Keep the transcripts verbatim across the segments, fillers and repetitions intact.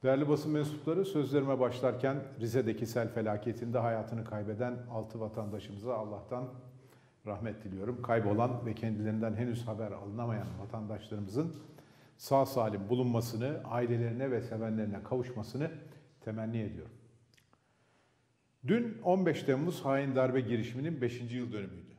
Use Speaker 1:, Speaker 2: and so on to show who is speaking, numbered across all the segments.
Speaker 1: Değerli basın mensupları, sözlerime başlarken Rize'deki sel felaketinde hayatını kaybeden altı vatandaşımıza Allah'tan rahmet diliyorum. Kaybolan ve kendilerinden henüz haber alınamayan vatandaşlarımızın sağ salim bulunmasını, ailelerine ve sevenlerine kavuşmasını temenni ediyorum. Dün on beş Temmuz hain darbe girişiminin beşinci yıl dönümüydü.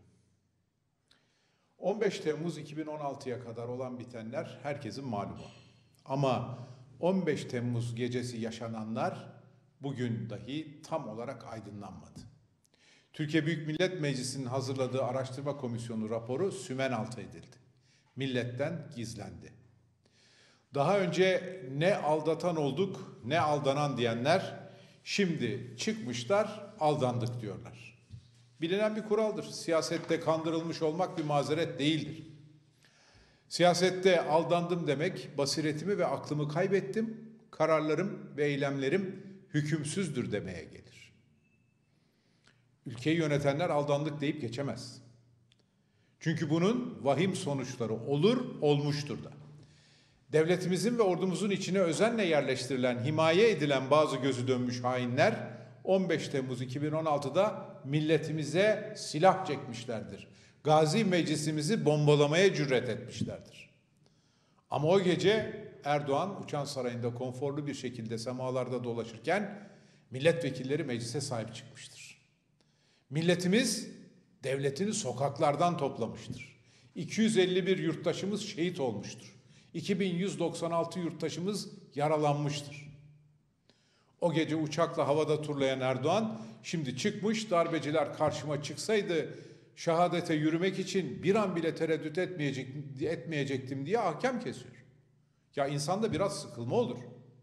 Speaker 1: on beş Temmuz iki bin on altıya kadar olan bitenler herkesin malumu. Ama on beş Temmuz gecesi yaşananlar bugün dahi tam olarak aydınlanmadı. Türkiye Büyük Millet Meclisi'nin hazırladığı araştırma komisyonu raporu sümen altı edildi. Milletten gizlendi. Daha önce ne aldatan olduk ne aldanan diyenler şimdi çıkmışlar aldandık diyorlar. Bilinen bir kuraldır. Siyasette kandırılmış olmak bir mazeret değildir. Siyasette aldandım demek, basiretimi ve aklımı kaybettim, kararlarım ve eylemlerim hükümsüzdür demeye gelir. Ülkeyi yönetenler aldandık deyip geçemez. Çünkü bunun vahim sonuçları olur, olmuştur da. Devletimizin ve ordumuzun içine özenle yerleştirilen, himaye edilen bazı gözü dönmüş hainler on beş Temmuz iki bin on altıda milletimize silah çekmişlerdir. Gazi Meclisimizi bombalamaya cüret etmişlerdir. Ama o gece Erdoğan Uçan Sarayı'nda konforlu bir şekilde semalarda dolaşırken milletvekilleri meclise sahip çıkmıştır. Milletimiz devletini sokaklardan toplamıştır. iki yüz elli bir yurttaşımız şehit olmuştur. iki bin yüz doksan altı yurttaşımız yaralanmıştır. O gece uçakla havada turlayan Erdoğan şimdi çıkmış, darbeciler karşıma çıksaydı şehadete yürümek için bir an bile tereddüt etmeyecek, etmeyecektim diye ahkam kesiyor. Ya insanda biraz sıkılma olur.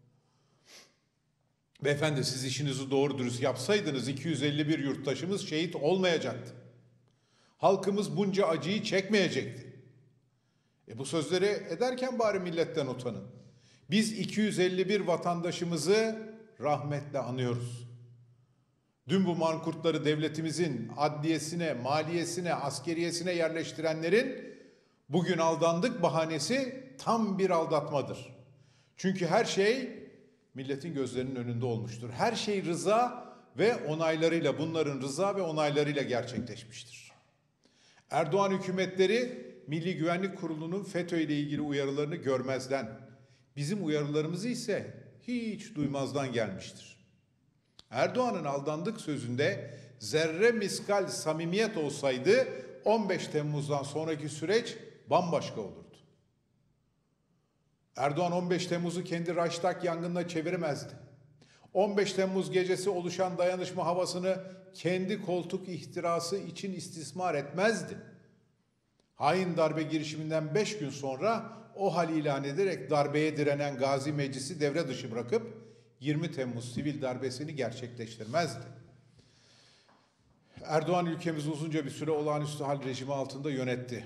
Speaker 1: Beyefendi siz işinizi doğru dürüst yapsaydınız iki yüz elli bir yurttaşımız şehit olmayacaktı. Halkımız bunca acıyı çekmeyecekti. E bu sözleri ederken bari milletten utanın. Biz iki yüz elli bir vatandaşımızı rahmetle anıyoruz. Dün bu mankurtları devletimizin adliyesine, maliyesine, askeriyesine yerleştirenlerin bugün aldandık bahanesi tam bir aldatmadır. Çünkü her şey milletin gözlerinin önünde olmuştur. Her şey rıza ve onaylarıyla, bunların rıza ve onaylarıyla gerçekleşmiştir. Erdoğan hükümetleri Milli Güvenlik Kurulu'nun FETÖ ile ilgili uyarılarını görmezden, bizim uyarılarımızı ise hiç duymazdan gelmiştir. Erdoğan'ın aldandık sözünde zerre miskal samimiyet olsaydı on beş Temmuz'dan sonraki süreç bambaşka olurdu. Erdoğan on beş Temmuz'u kendi Reichstag yangınına çeviremezdi. on beş Temmuz gecesi oluşan dayanışma havasını kendi koltuk ihtirası için istismar etmezdi. Hain darbe girişiminden beş gün sonra o hal ilan ederek darbeye direnen Gazi Meclisi devre dışı bırakıp yirmi Temmuz sivil darbesini gerçekleştirmezdi. Erdoğan ülkemizi uzunca bir süre olağanüstü hal rejimi altında yönetti.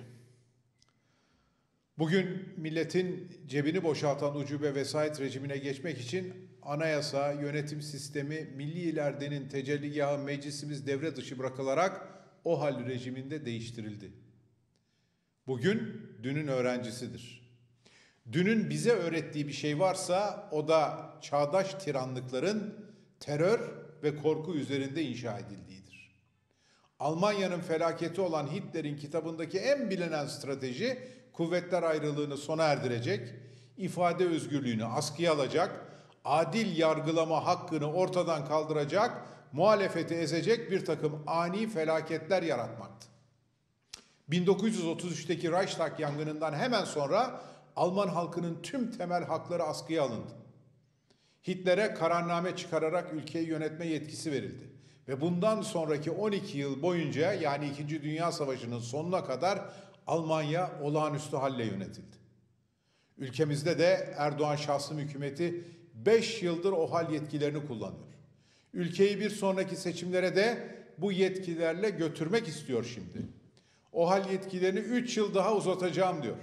Speaker 1: Bugün milletin cebini boşaltan ucube vesayet rejimine geçmek için anayasa, yönetim sistemi, milli iradenin tecelligahı meclisimiz devre dışı bırakılarak o hal rejiminde değiştirildi. Bugün dünün öğrencisidir. Dünün bize öğrettiği bir şey varsa o da çağdaş tiranlıkların terör ve korku üzerinde inşa edildiğidir. Almanya'nın felaketi olan Hitler'in kitabındaki en bilinen strateji kuvvetler ayrılığını sona erdirecek, ifade özgürlüğünü askıya alacak, adil yargılama hakkını ortadan kaldıracak, muhalefeti ezecek bir takım ani felaketler yaratmaktı. bin dokuz yüz otuz üçteki Reichstag yangınından hemen sonra Alman halkının tüm temel hakları askıya alındı. Hitler'e kararname çıkararak ülkeyi yönetme yetkisi verildi. Ve bundan sonraki on iki yıl boyunca yani İkinci Dünya Savaşı'nın sonuna kadar Almanya olağanüstü halle yönetildi. Ülkemizde de Erdoğan şahsım hükümeti beş yıldır o hal yetkilerini kullanıyor. Ülkeyi bir sonraki seçimlere de bu yetkilerle götürmek istiyor şimdi. O hal yetkilerini üç yıl daha uzatacağım diyor.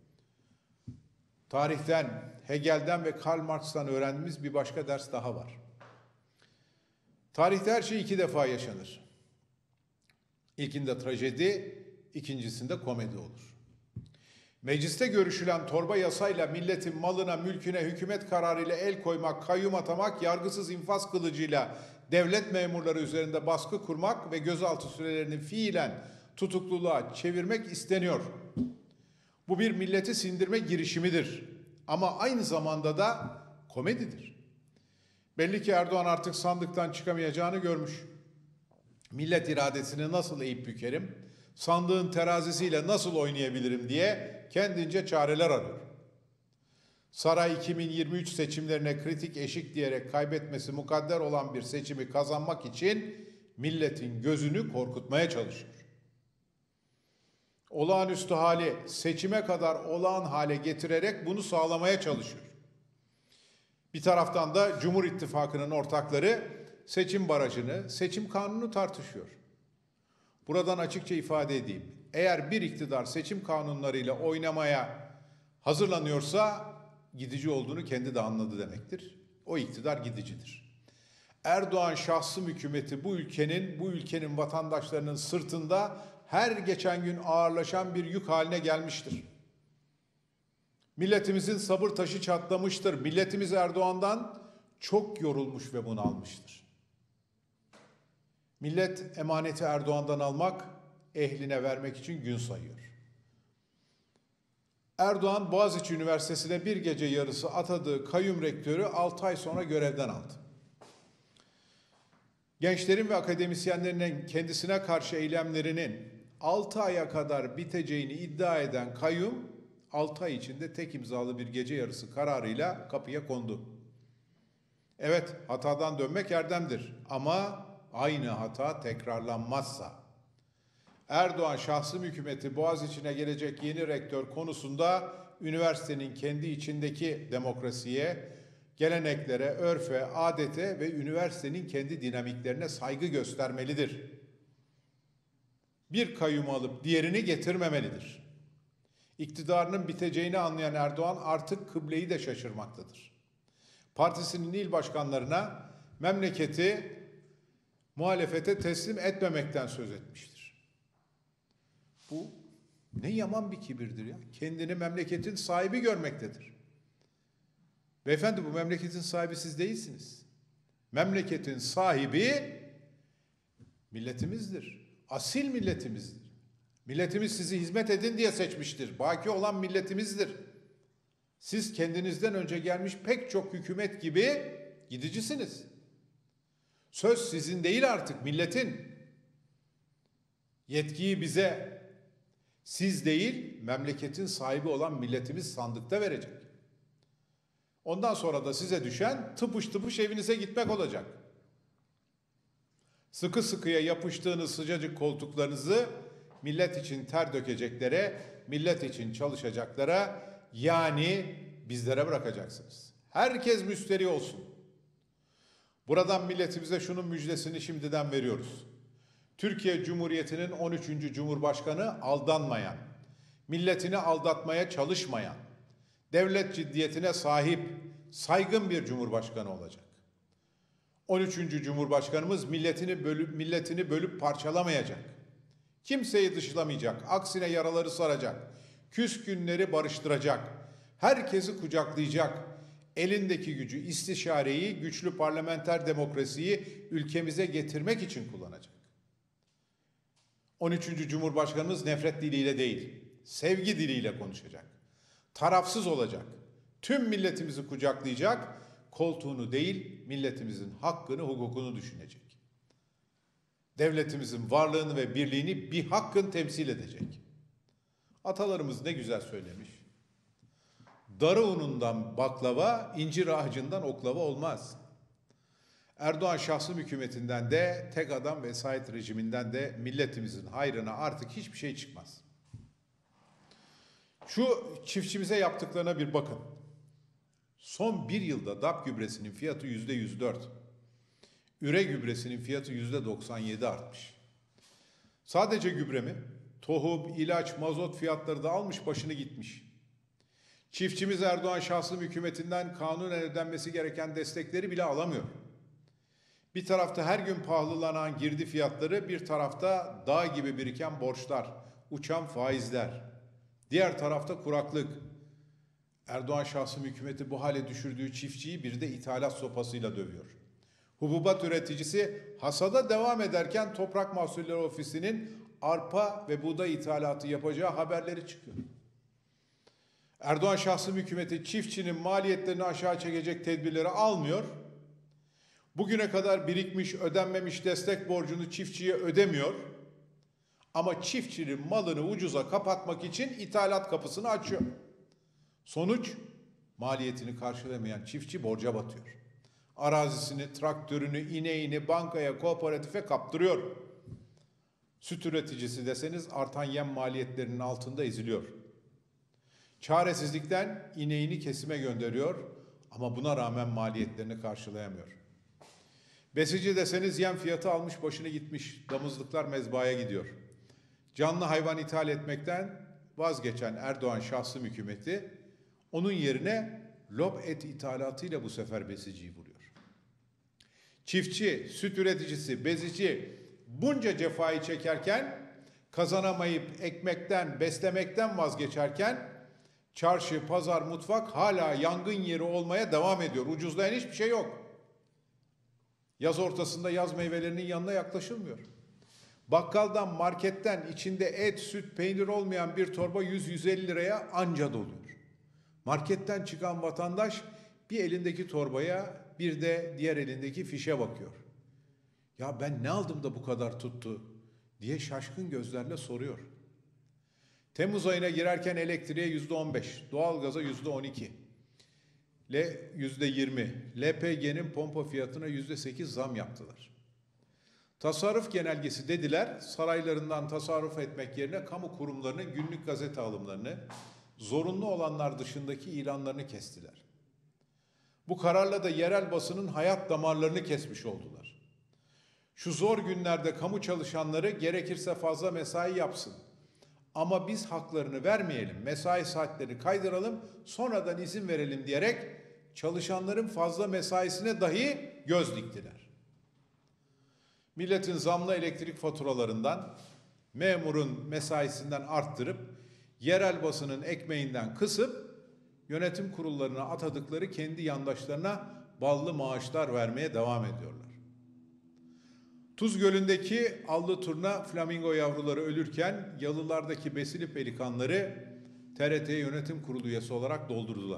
Speaker 1: Tarihten, Hegel'den ve Karl Marx'tan öğrendiğimiz bir başka ders daha var. Tarihte her şey iki defa yaşanır. İlkinde trajedi, ikincisinde komedi olur. Mecliste görüşülen torba yasayla milletin malına, mülküne hükümet kararıyla el koymak, kayyum atamak, yargısız infaz kılıcıyla devlet memurları üzerinde baskı kurmak ve gözaltı sürelerini fiilen tutukluluğa çevirmek isteniyor. Bu bir milleti sindirme girişimidir. Ama aynı zamanda da komedidir. Belli ki Erdoğan artık sandıktan çıkamayacağını görmüş. Millet iradesini nasıl eğip bükerim, sandığın terazisiyle nasıl oynayabilirim diye kendince çareler arıyor. Saray iki bin yirmi üç seçimlerine kritik eşik diyerek kaybetmesi mukadder olan bir seçimi kazanmak için milletin gözünü korkutmaya çalışıyor. Olağanüstü hali seçime kadar olağan hale getirerek bunu sağlamaya çalışıyor. Bir taraftan da Cumhur İttifakı'nın ortakları seçim barajını, seçim kanunu tartışıyor. Buradan açıkça ifade edeyim. Eğer bir iktidar seçim kanunlarıyla oynamaya hazırlanıyorsa gidici olduğunu kendi de anladı demektir. O iktidar gidicidir. Erdoğan şahsım hükümeti bu ülkenin, bu ülkenin vatandaşlarının sırtında her geçen gün ağırlaşan bir yük haline gelmiştir. Milletimizin sabır taşı çatlamıştır. Milletimiz Erdoğan'dan çok yorulmuş ve bunalmıştır. Millet emaneti Erdoğan'dan almak, ehline vermek için gün sayıyor. Erdoğan Boğaziçi Üniversitesi'ne bir gece yarısı atadığı kayyum rektörü altı ay sonra görevden aldı. Gençlerin ve akademisyenlerin kendisine karşı eylemlerinin altı aya kadar biteceğini iddia eden kayyum, altı ay içinde tek imzalı bir gece yarısı kararıyla kapıya kondu. Evet, hatadan dönmek erdemdir ama aynı hata tekrarlanmazsa. Erdoğan şahsım hükümeti Boğaziçi'ne gelecek yeni rektör konusunda üniversitenin kendi içindeki demokrasiye, geleneklere, örfe, adete ve üniversitenin kendi dinamiklerine saygı göstermelidir. Bir kayyumu alıp diğerini getirmemelidir. İktidarının biteceğini anlayan Erdoğan artık kıbleyi de şaşırmaktadır. Partisinin il başkanlarına memleketi muhalefete teslim etmemekten söz etmiştir. Bu ne yaman bir kibirdir ya. Kendini memleketin sahibi görmektedir. Beyefendi, bu memleketin sahibi siz değilsiniz. Memleketin sahibi milletimizdir. Asil milletimizdir. Milletimiz sizi hizmet edin diye seçmiştir. Baki olan milletimizdir. Siz kendinizden önce gelmiş pek çok hükümet gibi gidicisiniz. Söz sizin değil artık, milletin. Yetkiyi bize, siz değil, memleketin sahibi olan milletimiz sandıkta verecek. Ondan sonra da size düşen tıpış tıpış evinize gitmek olacak. Sıkı sıkıya yapıştığınız sıcacık koltuklarınızı millet için ter dökeceklere, millet için çalışacaklara, yani bizlere bırakacaksınız. Herkes müşteri olsun. Buradan milletimize şunun müjdesini şimdiden veriyoruz. Türkiye Cumhuriyeti'nin on üçüncü Cumhurbaşkanı aldanmayan, milletini aldatmaya çalışmayan, devlet ciddiyetine sahip, saygın bir Cumhurbaşkanı olacak. on üçüncü Cumhurbaşkanımız milletini bölüp, milletini bölüp parçalamayacak. Kimseyi dışlamayacak, aksine yaraları saracak, küskünleri barıştıracak, herkesi kucaklayacak, elindeki gücü, istişareyi, güçlü parlamenter demokrasiyi ülkemize getirmek için kullanacak. on üçüncü Cumhurbaşkanımız nefret diliyle değil, sevgi diliyle konuşacak. Tarafsız olacak. Tüm milletimizi kucaklayacak, koltuğunu değil, milletimizin hakkını, hukukunu düşünecek. Devletimizin varlığını ve birliğini bir hakkın temsil edecek. Atalarımız ne güzel söylemiş. Darı unundan baklava, incir ağacından oklava olmaz. Erdoğan şahsım hükümetinden de, tek adam vesayet rejiminden de milletimizin hayrına artık hiçbir şey çıkmaz. Şu çiftçimize yaptıklarına bir bakın. Son bir yılda D A P gübresinin fiyatı yüzde yüz dört. Üre gübresinin fiyatı yüzde doksan yedi artmış. Sadece gübre mi? Tohum, ilaç, mazot fiyatları da almış başını gitmiş. Çiftçimiz Erdoğan şahsım hükümetinden kanunen ödenmesi gereken destekleri bile alamıyor. Bir tarafta her gün pahalılılanan girdi fiyatları, bir tarafta dağ gibi biriken borçlar, uçan faizler. Diğer tarafta kuraklık. Erdoğan şahsım hükümeti bu hale düşürdüğü çiftçiyi bir de ithalat sopasıyla dövüyor. Hububat üreticisi hasada devam ederken Toprak Mahsulleri Ofisi'nin arpa ve buğday ithalatı yapacağı haberleri çıkıyor. Erdoğan şahsım hükümeti çiftçinin maliyetlerini aşağı çekecek tedbirleri almıyor. Bugüne kadar birikmiş, ödenmemiş destek borcunu çiftçiye ödemiyor. Ama çiftçinin malını ucuza kapatmak için ithalat kapısını açıyor. Sonuç, maliyetini karşılamayan çiftçi borca batıyor. Arazisini, traktörünü, ineğini bankaya, kooperatife kaptırıyor. Süt üreticisi deseniz artan yem maliyetlerinin altında eziliyor. Çaresizlikten ineğini kesime gönderiyor ama buna rağmen maliyetlerini karşılayamıyor. Besici deseniz yem fiyatı almış başını gitmiş, damızlıklar mezbahaya gidiyor. Canlı hayvan ithal etmekten vazgeçen Erdoğan şahsım hükümeti onun yerine lob et ithalatıyla bu sefer besiciyi vuruyor. Çiftçi, süt üreticisi, bezici bunca cefayı çekerken, kazanamayıp ekmekten, beslemekten vazgeçerken çarşı, pazar, mutfak hala yangın yeri olmaya devam ediyor. Ucuzlayan hiçbir şey yok. Yaz ortasında yaz meyvelerinin yanına yaklaşılmıyor. Bakkaldan, marketten içinde et, süt, peynir olmayan bir torba yüz yüz elli liraya anca doluyor. Marketten çıkan vatandaş bir elindeki torbaya bir de diğer elindeki fişe bakıyor. Ya ben ne aldım da bu kadar tuttu diye şaşkın gözlerle soruyor. Temmuz ayına girerken elektriğe yüzde on beş, doğalgaza yüzde on iki, yüzde yirmi, L P G'nin pompa fiyatına yüzde sekiz zam yaptılar. Tasarruf genelgesi dediler, saraylarından tasarruf etmek yerine kamu kurumlarının günlük gazete alımlarını, zorunlu olanlar dışındaki ilanlarını kestiler. Bu kararla da yerel basının hayat damarlarını kesmiş oldular. Şu zor günlerde kamu çalışanları gerekirse fazla mesai yapsın. Ama biz haklarını vermeyelim, mesai saatlerini kaydıralım, sonradan izin verelim diyerek çalışanların fazla mesaisine dahi göz diktiler. Milletin zamlı elektrik faturalarından, memurun mesaisinden arttırıp, yerel basının ekmeğinden kısıp, yönetim kurullarına atadıkları kendi yandaşlarına ballı maaşlar vermeye devam ediyorlar. Tuz Gölü'ndeki allı turna flamingo yavruları ölürken yalılardaki besili pelikanları T R T Yönetim Kurulu üyesi olarak doldurdular.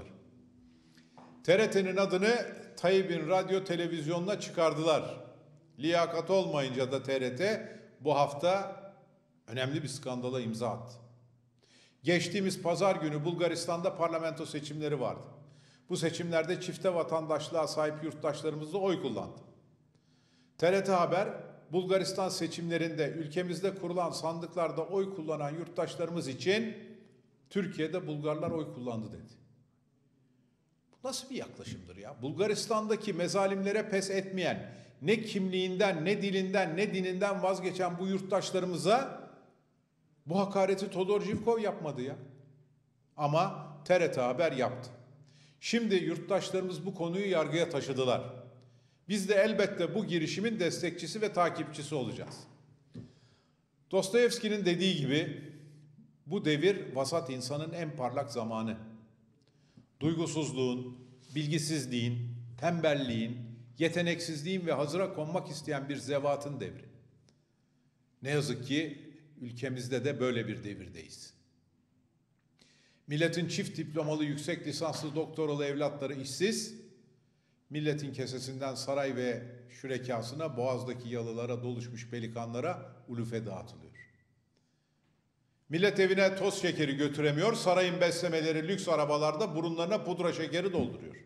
Speaker 1: T R T'nin adını Tayyip'in radyo televizyonuna çıkardılar. Liyakat olmayınca da T R T bu hafta önemli bir skandala imza attı. Geçtiğimiz pazar günü Bulgaristan'da parlamento seçimleri vardı. Bu seçimlerde çifte vatandaşlığa sahip yurttaşlarımız da oy kullandı. T R T Haber, Bulgaristan seçimlerinde ülkemizde kurulan sandıklarda oy kullanan yurttaşlarımız için Türkiye'de Bulgarlar oy kullandı dedi. Bu nasıl bir yaklaşımdır ya? Bulgaristan'daki mezalimlere pes etmeyen, ne kimliğinden, ne dilinden, ne dininden vazgeçen bu yurttaşlarımıza bu hakareti Todor Zhivkov yapmadı ya. Ama T R T Haber yaptı. Şimdi yurttaşlarımız bu konuyu yargıya taşıdılar. Biz de elbette bu girişimin destekçisi ve takipçisi olacağız. Dostoyevski'nin dediği gibi bu devir vasat insanın en parlak zamanı. Duygusuzluğun, bilgisizliğin, tembelliğin, yeteneksizliğin ve hazıra konmak isteyen bir zevatın devri. Ne yazık ki ülkemizde de böyle bir devirdeyiz. Milletin çift diplomalı yüksek lisanslı doktoralı evlatları işsiz, milletin kesesinden saray ve şürekasına, boğazdaki yalılara doluşmuş pelikanlara ulufe dağıtılıyor. Millet evine toz şekeri götüremiyor, sarayın beslemeleri lüks arabalarda burunlarına pudra şekeri dolduruyor.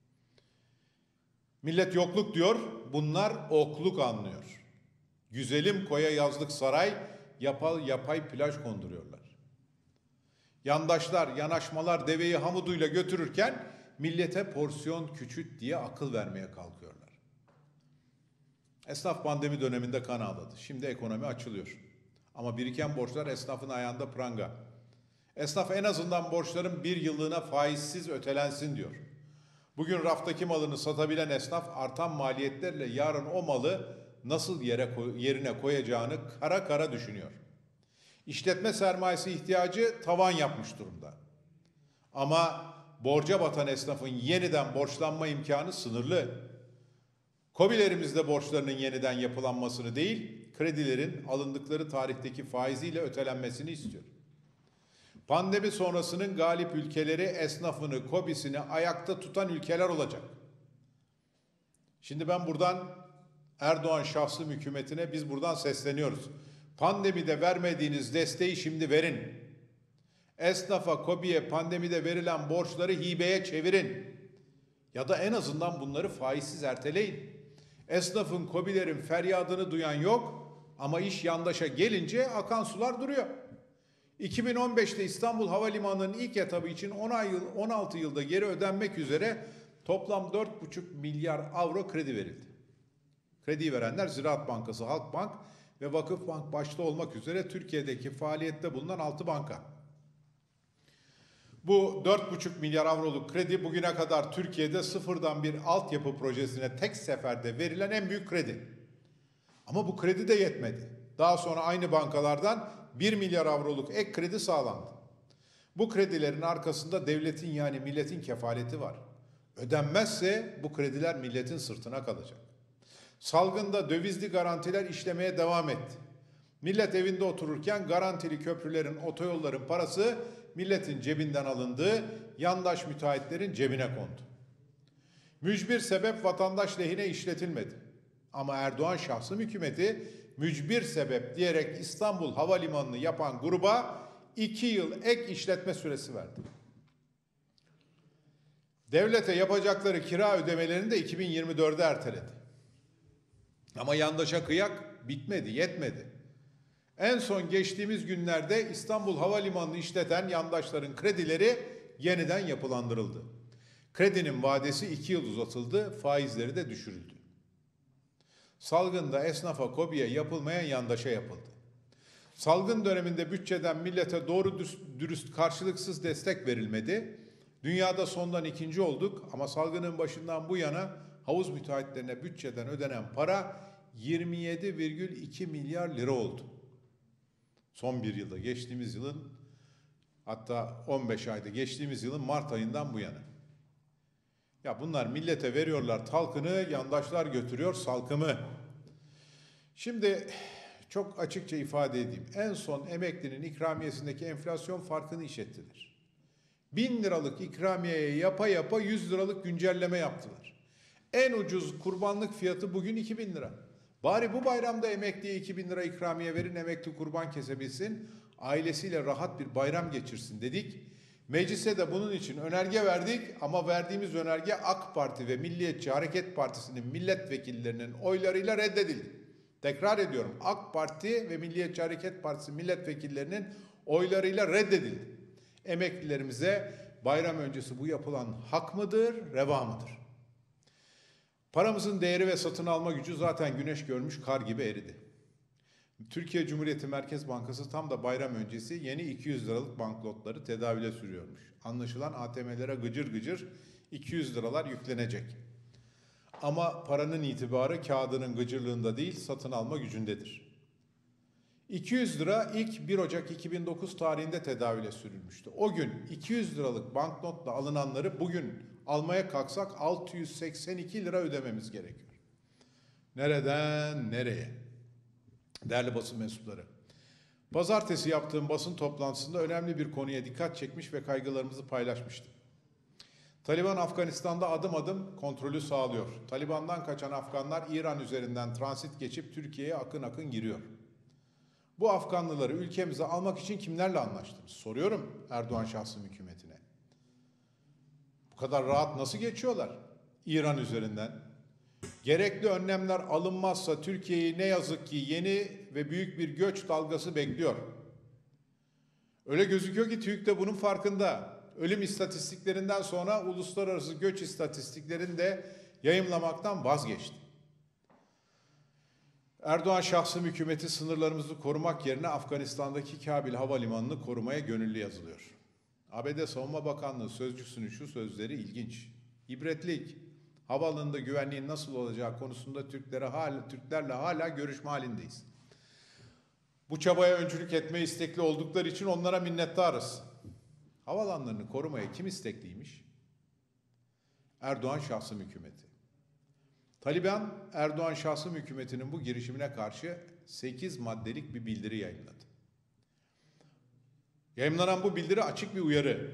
Speaker 1: Millet yokluk diyor, bunlar okluk anlıyor. Güzelim koya yazlık saray, yapay, yapay plaj konduruyorlar. Yandaşlar, yanaşmalar deveyi hamuduyla götürürken millete porsiyon küçült diye akıl vermeye kalkıyorlar. Esnaf pandemi döneminde kan ağladı. Şimdi ekonomi açılıyor. Ama biriken borçlar esnafın ayağında pranga. Esnaf en azından borçların bir yıllığına faizsiz ötelensin diyor. Bugün raftaki malını satabilen esnaf artan maliyetlerle yarın o malı nasıl yere yerine koyacağını kara kara düşünüyor. İşletme sermayesi ihtiyacı tavan yapmış durumda. Ama borca batan esnafın yeniden borçlanma imkanı sınırlı. KOBİ'lerimizde borçlarının yeniden yapılanmasını değil, kredilerin alındıkları tarihteki faiziyle ötelenmesini istiyor. Pandemi sonrasının galip ülkeleri esnafını, KOBİ'sini ayakta tutan ülkeler olacak. Şimdi ben buradan Erdoğan şahsım hükümetine biz buradan sesleniyoruz. Pandemide vermediğiniz desteği şimdi verin. Esnafa, KOBİ'ye pandemide verilen borçları hibeye çevirin. Ya da en azından bunları faizsiz erteleyin. Esnafın, KOBİ'lerin feryadını duyan yok ama iş yandaşa gelince akan sular duruyor. iki bin on beşte İstanbul Havalimanı'nın ilk etabı için on altı yılda geri ödenmek üzere toplam dört buçuk milyar avro kredi verildi. Kredi verenler Ziraat Bankası, Halkbank ve Vakıfbank başta olmak üzere Türkiye'deki faaliyette bulunan altı banka. Bu dört buçuk milyar avroluk kredi bugüne kadar Türkiye'de sıfırdan bir altyapı projesine tek seferde verilen en büyük kredi. Ama bu kredi de yetmedi. Daha sonra aynı bankalardan bir milyar avroluk ek kredi sağlandı. Bu kredilerin arkasında devletin yani milletin kefaleti var. Ödenmezse bu krediler milletin sırtına kalacak. Salgında dövizli garantiler işlemeye devam etti. Millet evinde otururken garantili köprülerin, otoyolların parası milletin cebinden alındı, yandaş müteahhitlerin cebine kondu. Mücbir sebep vatandaş lehine işletilmedi. Ama Erdoğan şahsım hükümeti mücbir sebep diyerek İstanbul Havalimanı'nı yapan gruba iki yıl ek işletme süresi verdi. Devlete yapacakları kira ödemelerini de iki bin yirmi dörde erteledi. Ama yandaşa kıyak bitmedi, yetmedi. En son geçtiğimiz günlerde İstanbul Havalimanı'nı işleten yandaşların kredileri yeniden yapılandırıldı. Kredinin vadesi iki yıl uzatıldı, faizleri de düşürüldü. Salgında esnafa, KOBİ'ye yapılmayan yandaşa yapıldı. Salgın döneminde bütçeden millete doğru dürüst karşılıksız destek verilmedi. Dünyada sondan ikinci olduk ama salgının başından bu yana havuz müteahhitlerine bütçeden ödenen para yirmi yedi virgül iki milyar lira oldu. Son bir yılda, geçtiğimiz yılın, hatta on beş ayda geçtiğimiz yılın Mart ayından bu yana. Ya bunlar millete veriyorlar talkını, yandaşlar götürüyor salkımı. Şimdi çok açıkça ifade edeyim. En son emeklinin ikramiyesindeki enflasyon farkını işlettiler. Bin liralık ikramiyeye yapa yapa yüz liralık güncelleme yaptılar. En ucuz kurbanlık fiyatı bugün iki bin lira. Bari bu bayramda emekliye iki bin lira ikramiye verin, emekli kurban kesebilsin, ailesiyle rahat bir bayram geçirsin dedik. Meclise de bunun için önerge verdik ama verdiğimiz önerge AK Parti ve Milliyetçi Hareket Partisi'nin milletvekillerinin oylarıyla reddedildi. Tekrar ediyorum, AK Parti ve Milliyetçi Hareket Partisi milletvekillerinin oylarıyla reddedildi. Emeklilerimize bayram öncesi bu yapılan hak mıdır, reva mıdır? Paramızın değeri ve satın alma gücü zaten güneş görmüş kar gibi eridi. Türkiye Cumhuriyeti Merkez Bankası tam da bayram öncesi yeni iki yüz liralık banknotları tedavüle sürüyormuş. Anlaşılan A T M'lere gıcır gıcır iki yüz liralar yüklenecek. Ama paranın itibarı kağıdının gıcırlığında değil, satın alma gücündedir. iki yüz lira ilk bir Ocak iki bin dokuz tarihinde tedavüle sürülmüştü. O gün iki yüz liralık banknotla alınanları bugün almaya kalksak altı yüz seksen iki lira ödememiz gerekiyor. Nereden nereye? Değerli basın mensupları, pazartesi yaptığım basın toplantısında önemli bir konuya dikkat çekmiş ve kaygılarımızı paylaşmıştım. Taliban Afganistan'da adım adım kontrolü sağlıyor. Taliban'dan kaçan Afganlar İran üzerinden transit geçip Türkiye'ye akın akın giriyor. Bu Afganlıları ülkemize almak için kimlerle anlaştınız? Soruyorum Erdoğan şahsım hükümetine. Bu kadar rahat nasıl geçiyorlar? İran üzerinden. Gerekli önlemler alınmazsa Türkiye'yi ne yazık ki yeni ve büyük bir göç dalgası bekliyor. Öyle gözüküyor ki TÜİK de bunun farkında. Ölüm istatistiklerinden sonra uluslararası göç istatistiklerini de yayımlamaktan vazgeçti. Erdoğan şahsım hükümeti sınırlarımızı korumak yerine Afganistan'daki Kabil Havalimanı'nı korumaya gönüllü yazılıyor. A B D Savunma Bakanlığı sözcüsünün şu sözleri ilginç. İbretlik, havaalanında güvenliğin nasıl olacağı konusunda Türklere hala, Türklerle hala görüşme halindeyiz. Bu çabaya öncülük etmeye istekli oldukları için onlara minnettarız. Havalanlarını korumaya kim istekliymiş? Erdoğan şahsım hükümeti. Taliban, Erdoğan şahsım hükümetinin bu girişimine karşı sekiz maddelik bir bildiri yayınladı. Yayınlanan bu bildiri açık bir uyarı.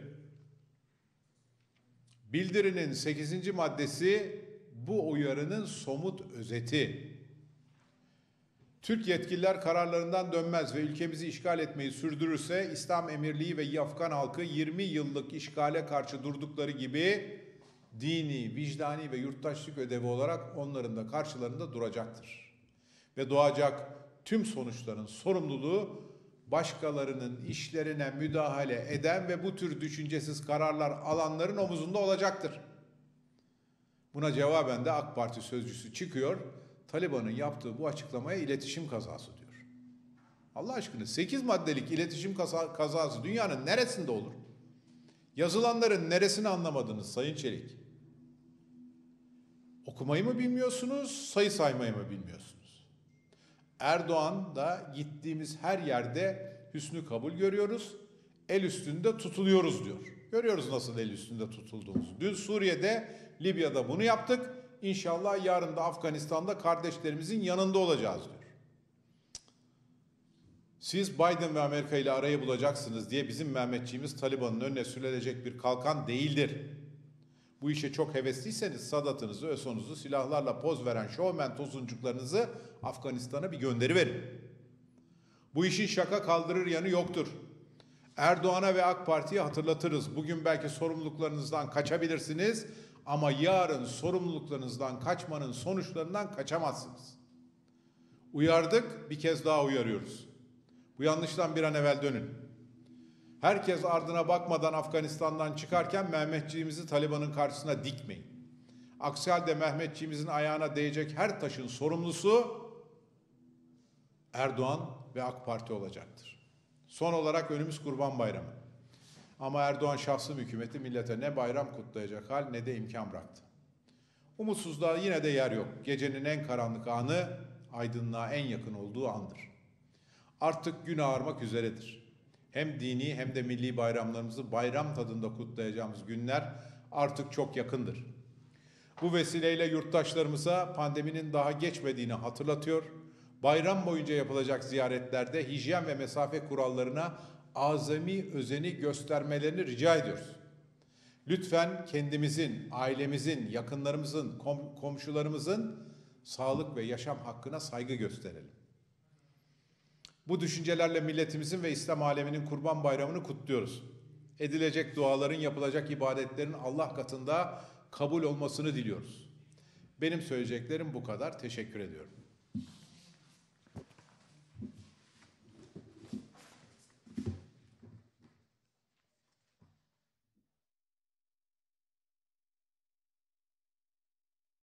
Speaker 1: Bildirinin sekizinci maddesi bu uyarının somut özeti. Türk yetkililer kararlarından dönmez ve ülkemizi işgal etmeyi sürdürürse İslam Emirliği ve Afgan halkı yirmi yıllık işgale karşı durdukları gibi dini, vicdani ve yurttaşlık ödevi olarak onların da karşılarında duracaktır. Ve doğacak tüm sonuçların sorumluluğu başkalarının işlerine müdahale eden ve bu tür düşüncesiz kararlar alanların omuzunda olacaktır. Buna cevaben de AK Parti sözcüsü çıkıyor, Taliban'ın yaptığı bu açıklamaya iletişim kazası diyor. Allah aşkına sekiz maddelik iletişim kazası dünyanın neresinde olur? Yazılanların neresini anlamadınız Sayın Çelik? Okumayı mı bilmiyorsunuz, sayı saymayı mı bilmiyorsunuz? Erdoğan da gittiğimiz her yerde hüsnü kabul görüyoruz, el üstünde tutuluyoruz diyor. Görüyoruz nasıl el üstünde tutulduğumuzu. Dün Suriye'de, Libya'da bunu yaptık. İnşallah yarın da Afganistan'da kardeşlerimizin yanında olacağız diyor. Siz Biden ve Amerika ile arayı bulacaksınız diye bizim Mehmetçiğimiz Taliban'ın önüne sürülecek bir kalkan değildir. Bu işe çok hevesliyseniz Sadat'ınızı, ÖSO'nuzu, silahlarla poz veren şovmen tosuncuklarınızı Afganistan'a bir gönderi verin. Bu işin şaka kaldırır yanı yoktur. Erdoğan'a ve AK Parti'ye hatırlatırız. Bugün belki sorumluluklarınızdan kaçabilirsiniz ama yarın sorumluluklarınızdan kaçmanın sonuçlarından kaçamazsınız. Uyardık, bir kez daha uyarıyoruz. Bu yanlıştan bir an evvel dönün. Herkes ardına bakmadan Afganistan'dan çıkarken Mehmetçiğimizi Taliban'ın karşısına dikmeyin. Aksi halde Mehmetçiğimizin ayağına değecek her taşın sorumlusu Erdoğan ve AK Parti olacaktır. Son olarak önümüz Kurban Bayramı. Ama Erdoğan şahsım hükümeti millete ne bayram kutlayacak hal ne de imkan bıraktı. Umutsuzluğa yine de yer yok. Gecenin en karanlık anı aydınlığa en yakın olduğu andır. Artık gün ağarmak üzeredir. Hem dini hem de milli bayramlarımızı bayram tadında kutlayacağımız günler artık çok yakındır. Bu vesileyle yurttaşlarımıza pandeminin daha geçmediğini hatırlatıyor. Bayram boyunca yapılacak ziyaretlerde hijyen ve mesafe kurallarına azami özeni göstermelerini rica ediyoruz. Lütfen kendimizin, ailemizin, yakınlarımızın, kom- komşularımızın sağlık ve yaşam hakkına saygı gösterelim. Bu düşüncelerle milletimizin ve İslam aleminin Kurban Bayramı'nı kutluyoruz. Edilecek duaların, yapılacak ibadetlerin Allah katında kabul olmasını diliyoruz. Benim söyleyeceklerim bu kadar. Teşekkür ediyorum.